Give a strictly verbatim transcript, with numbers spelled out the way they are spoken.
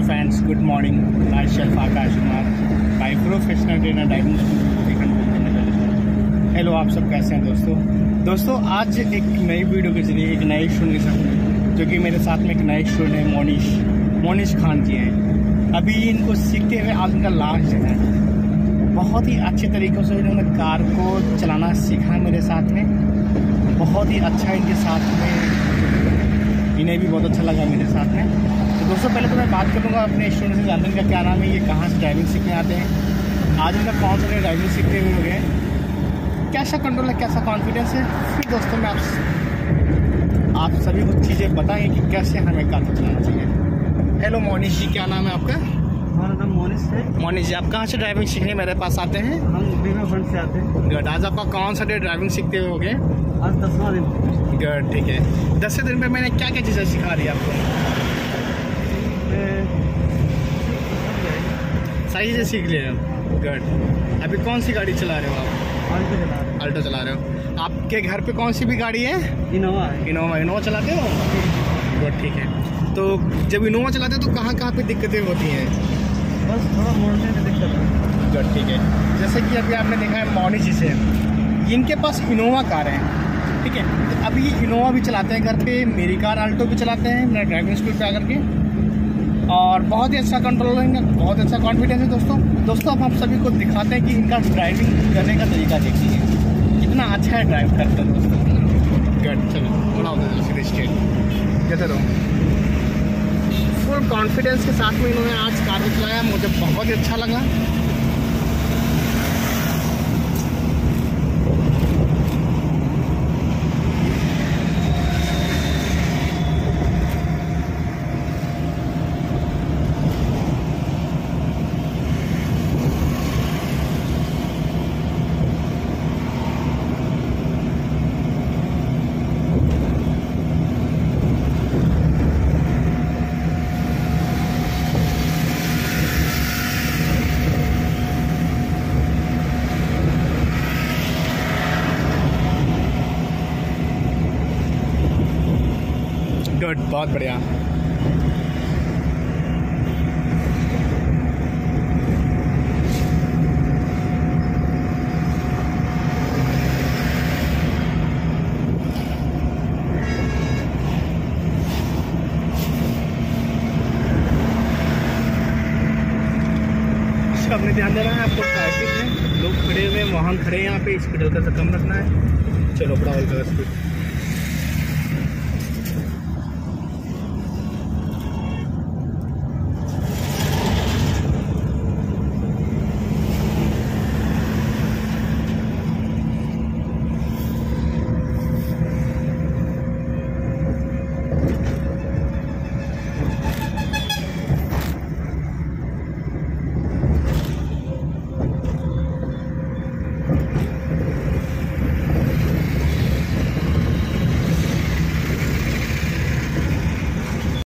Friends, good morning. Myself Akash Kumar, by professional trainer driving school. Hello, आप सब कैसे हैं दोस्तों? दोस्तों आज एक नई वीडियो के जरिए एक नए स्टूडेंट के साथ, जो कि मेरे साथ में एक नए स्टूडेंट है, मोनिश मोनिश खान जी हैं। अभी इनको सीखते हुए आज उनका लास्ट है। बहुत ही अच्छे तरीक़ों से इन्होंने कार को चलाना सीखा मेरे साथ में। बहुत ही अच्छा इनके साथ में, इन्हें भी बहुत अच्छा लगा मेरे साथ में। तो दोस्तों पहले तो मैं बात करूँगा अपने स्टूडेंट से, जानने का क्या नाम है, ये कहाँ से ड्राइविंग सीखने आते हैं, आज उनका कौन सा ड्राइविंग सीखते हुए हो गए, कैसा कंट्रोल है, कैसा कॉन्फिडेंस है। फिर दोस्तों मैं आप आप सभी कुछ चीज़ें बताएंगे कि कैसे हमें कार को चलाना चाहिए। हेलो मोनिश जी, क्या नाम है आपका? हमारा नाम मोनिश है। मोनिश जी, आप कहाँ से ड्राइविंग सीखने मेरे पास आते हैं? हम बीमा फंड से आते हैं। गुड। आज आपका कौन सा डे ड्राइविंग सीखते हुए हो गए? आज दसवां दिन। गुड, ठीक है। दसवें दिन में मैंने क्या क्या चीज़ें सिखा दी आपको? सही से सीख लिया। गुड। अभी कौन सी गाड़ी चला रहे हो आप? अल्टो चला रहे हैं। अल्टो चला रहे हो। आपके घर पे कौन सी भी गाड़ी है? इनोवा है। इनोवा इनोवा चलाते हो? गुड, ठीक है। तो जब इनोवा चलाते हो तो कहाँ कहाँ पे दिक्कतें होती हैं? बस थोड़ा मोड़ने में दिक्कत है। गुड, ठीक है। जैसे कि अभी आपने देखा है मोनिश जी से, इनके पास इनोवा कार है, ठीक है। तो अभी इनोवा भी चलाते हैं घर पे, मेरी कार अल्टो भी चलाते हैं मेरा ड्राइविंग स्कूल पे आकर के, और बहुत ही अच्छा कंट्रोल है इनका, बहुत अच्छा कॉन्फिडेंस है। दोस्तों दोस्तों अब हम सभी को दिखाते हैं कि इनका ड्राइविंग करने का तरीका देखिए, कितना अच्छा है ड्राइव करते हैं दोस्तों। गुड, चलो बनाओ सीधे स्ट्रेट, जैसे रहो। फुल कॉन्फिडेंस के साथ में इन्होंने आज कार को चलाया, मुझे बहुत ही अच्छा लगा। गुड, बहुत बढ़िया। इसका अपने ध्यान देना है आपको। ट्रैफिक में लोग खड़े हुए हैं, वाहन खड़े हैं यहाँ पे, स्पीड हल्का सा कम रखना है। चलो बड़ा हल्का स्पीड।